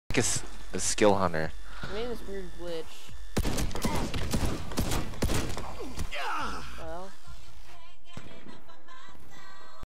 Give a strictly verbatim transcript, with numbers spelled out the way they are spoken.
like a, s- a skill hunter. I made this weird glitch.